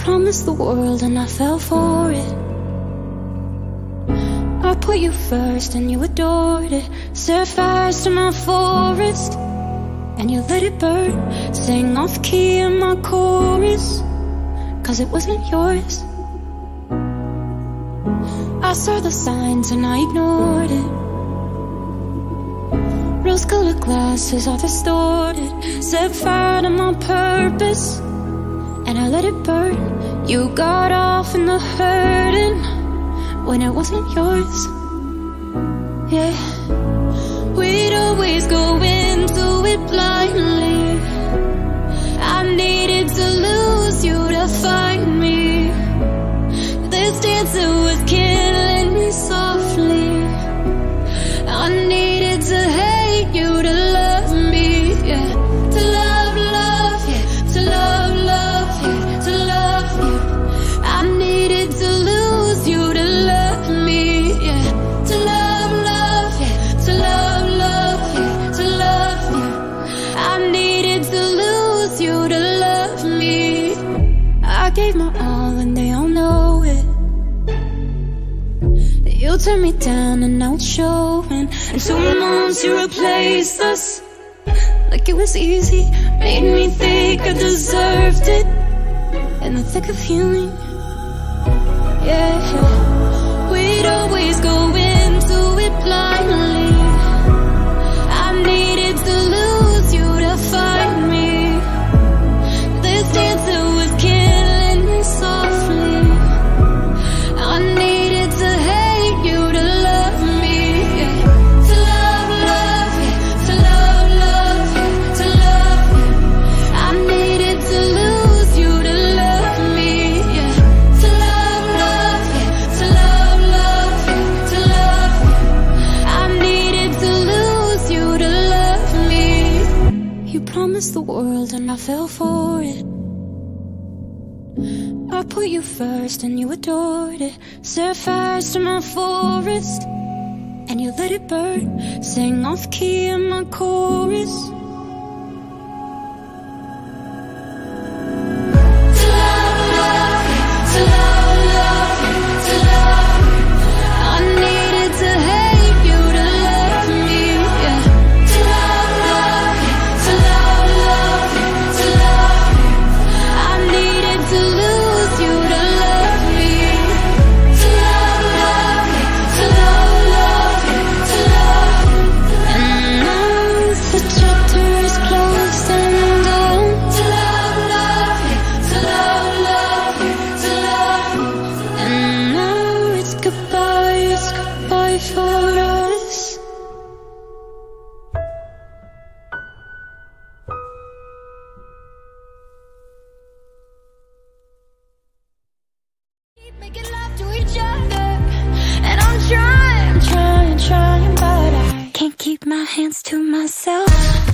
promised the world and I fell for it. I put you first and you adored it. Set fires to my forest and you let it burn. Sang off key in my chorus, cause it wasn't yours. I saw the signs and I ignored it. Rose-colored glasses are distorted. Set fire to my purpose and I let it burn. You got off in the hurting when it wasn't yours. Yeah, we'd always go into it blindly. I needed to lose you to find me. This dancer was killing me softly. I needed to hate you to love me, yeah. To love, love, yeah. To love, love, yeah. To love you. I needed to lose you to love me, yeah. To love, love, yeah. To love, love, yeah. To love you. I needed to lose you to love me. I gave my all and they all know it. You turned me down and now it's showing. And 2 months you replaced us like it was easy. Made me think I deserved it in the thick of healing. Yeah, we'd always go into it blindly. I needed to lose you to find me. This dancer was killing me softly. I needed to hate you to love me, yeah. To love, love, yeah. To love, love, yeah. To love you. I needed to lose you to love me, yeah. To love, love, yeah. To love, love, yeah. To love you. I needed to lose you to love me. You promised the world and I fell for it. I put you first and you adored it. Set fires to my forest and you let it burn. Sang off key in my chorus. To love, love, yeah. To love, love, yeah. To love you. I needed to hate you to love me, yeah. To love, love, yeah. To love, love, yeah. To love you. I needed to lose you to love me. To love, love, yeah. To love, love, yeah. To love you. And now the chapter is closed and gone. To love, love, yeah. To love, love, yeah. To love you. And now it's goodbye for us. Keep making love to each other, and I'm trying, but I can't keep my hands to myself.